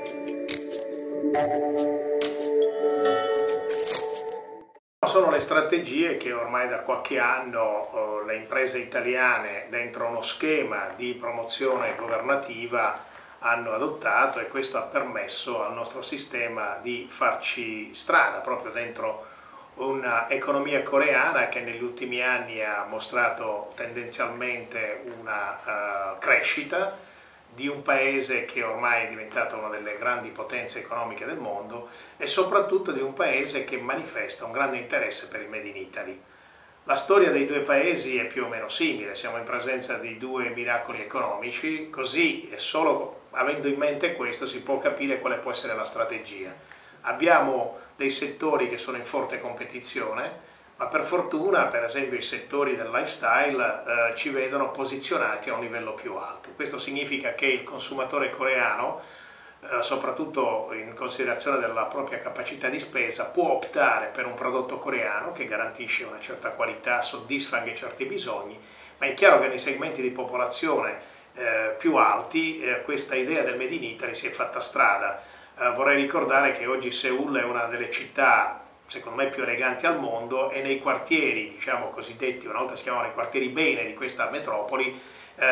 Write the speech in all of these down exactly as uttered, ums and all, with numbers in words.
Sono le strategie che ormai da qualche anno oh, le imprese italiane dentro uno schema di promozione governativa hanno adottato, e questo ha permesso al nostro sistema di farci strada proprio dentro un'economia coreana che negli ultimi anni ha mostrato tendenzialmente una uh, crescita di un paese che ormai è diventato una delle grandi potenze economiche del mondo e soprattutto di un paese che manifesta un grande interesse per il Made in Italy. La storia dei due paesi è più o meno simile, siamo in presenza di due miracoli economici, così e solo avendo in mente questo si può capire quale può essere la strategia. Abbiamo dei settori che sono in forte competizione, ma per fortuna, per esempio, i settori del lifestyle eh, ci vedono posizionati a un livello più alto. Questo significa che il consumatore coreano, eh, soprattutto in considerazione della propria capacità di spesa, può optare per un prodotto coreano che garantisce una certa qualità, soddisfa anche certi bisogni, ma è chiaro che nei segmenti di popolazione eh, più alti eh, questa idea del Made in Italy si è fatta strada. Eh, vorrei ricordare che oggi Seoul è una delle città secondo me più eleganti al mondo, e nei quartieri, diciamo cosiddetti, una volta si chiamavano i quartieri bene di questa metropoli,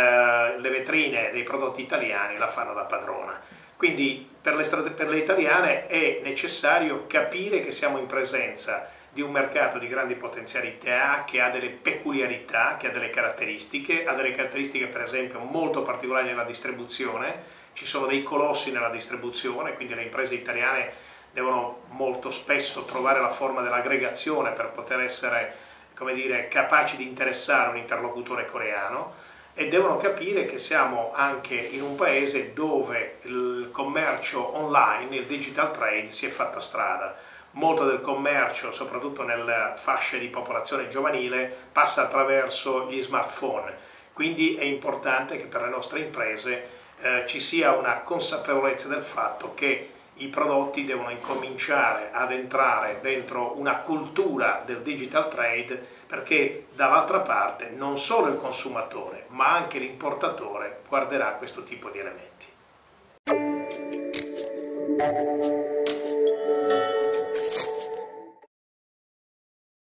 eh, le vetrine dei prodotti italiani la fanno da padrona. Quindi per le, strade, per le italiane è necessario capire che siamo in presenza di un mercato di grandi potenzialità, che ha delle peculiarità, che ha delle caratteristiche, ha delle caratteristiche per esempio molto particolari nella distribuzione, ci sono dei colossi nella distribuzione, quindi le imprese italiane devono molto spesso trovare la forma dell'aggregazione per poter essere, come dire, capaci di interessare un interlocutore coreano, e devono capire che siamo anche in un paese dove il commercio online, il digital trade, si è fatta strada. Molto del commercio, soprattutto nelle fasce di popolazione giovanile, passa attraverso gli smartphone, quindi è importante che per le nostre imprese eh, ci sia una consapevolezza del fatto che i prodotti devono incominciare ad entrare dentro una cultura del digital trade, perché dall'altra parte non solo il consumatore ma anche l'importatore guarderà questo tipo di elementi.